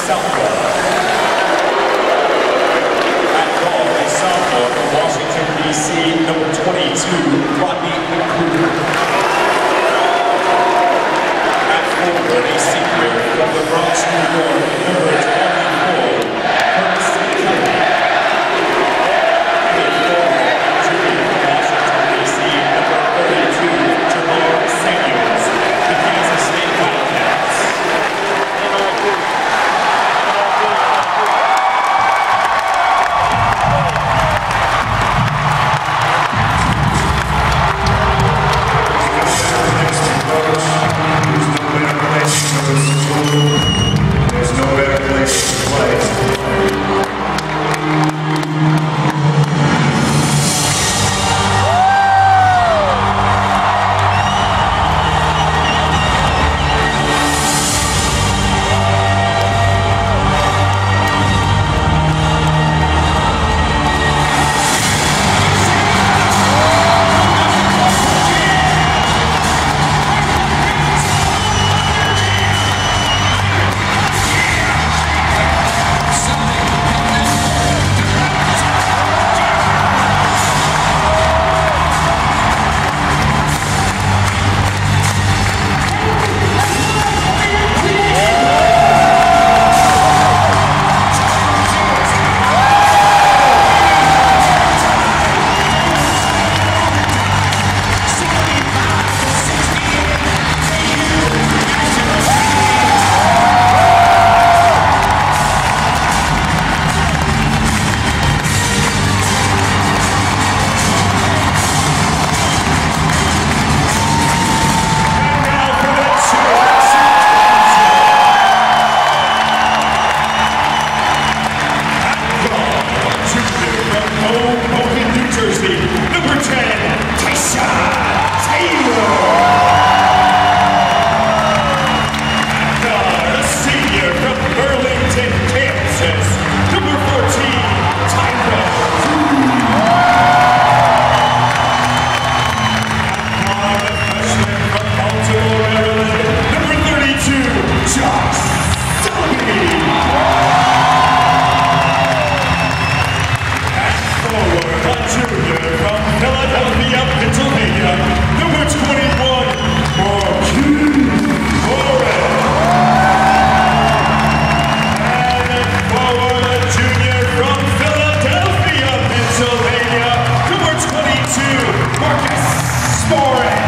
sophomore. At guard, a sophomore from Washington, D.C., number 22, Rodney McCool. At forward, a senior from the Bronx, New York, number 24, Curtis Kelly. A forward, junior from Washington, D.C., number 32, Jamal Samuels, the Kansas State Wildcats. There's no better place to play. Sport.